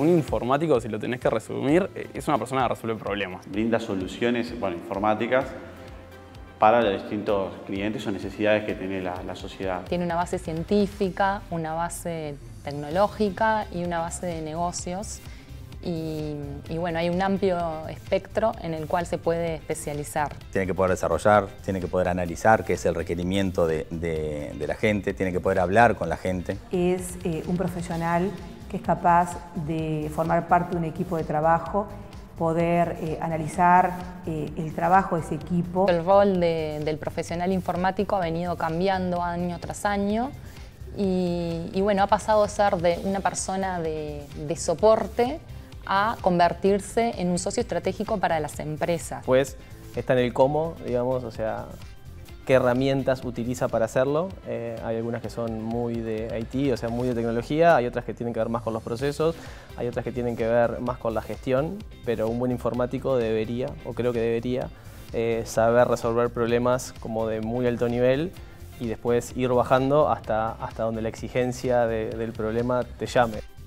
un informático, si lo tenés que resumir, es una persona que resuelve problemas. Brinda soluciones, informáticas para los distintos clientes o necesidades que tiene la sociedad. Tiene una base científica, una base tecnológica y una base de negocios. Y bueno, hay un amplio espectro en el cual se puede especializar. Tiene que poder desarrollar, tiene que poder analizar qué es el requerimiento de la gente, tiene que poder hablar con la gente. Es un profesional que es capaz de formar parte de un equipo de trabajo, poder analizar el trabajo de ese equipo. El rol del profesional informático ha venido cambiando año tras año y bueno, ha pasado a ser de una persona de soporte a convertirse en un socio estratégico para las empresas. Pues está en el cómo, digamos, o sea, qué herramientas utiliza para hacerlo. Hay algunas que son muy de IT, o sea, muy de tecnología, hay otras que tienen que ver más con los procesos, hay otras que tienen que ver más con la gestión, pero un buen informático debería, o creo que debería, saber resolver problemas como de muy alto nivel y después ir bajando hasta donde la exigencia del problema te llame.